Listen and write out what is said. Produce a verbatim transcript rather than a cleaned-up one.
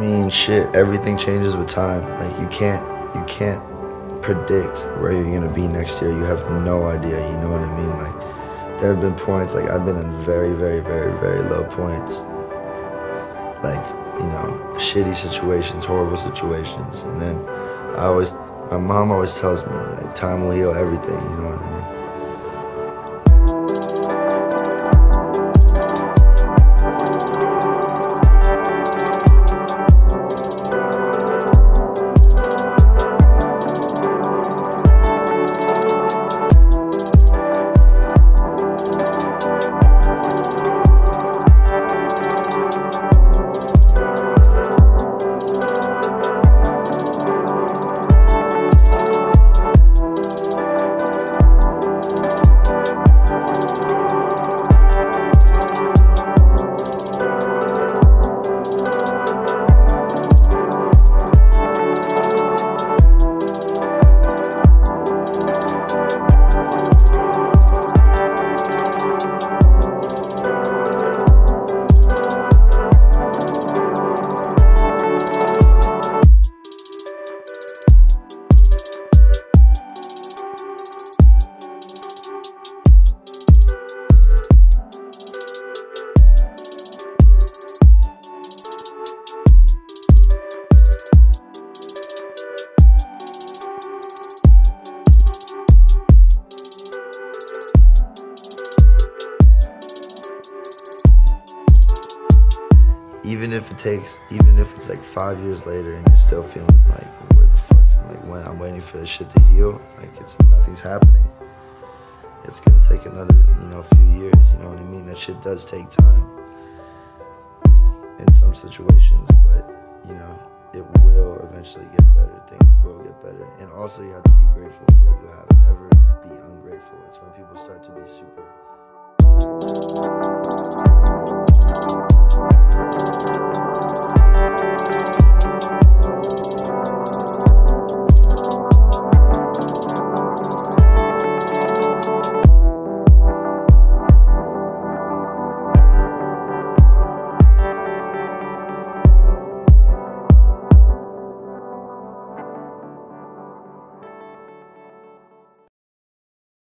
mean, shit, everything changes with time. Like, you can't, you can't predict where you're gonna be next year. You have no idea, you know what I mean? Like, there have been points, like, I've been in very, very, very, very low points. Like, you know, shitty situations, horrible situations. And then I always, my mom always tells me, like, time will heal everything, you know what I mean? Even if it takes, even if it's like five years later and you're still feeling like, where the fuck, like when I'm waiting for this shit to heal, like it's, nothing's happening. It's gonna take another, you know, few years, you know what I mean? That shit does take time in some situations, but, you know, it will eventually get better. Things will get better. And also you have to be grateful for what you have. Never be ungrateful. It's when people start to be super...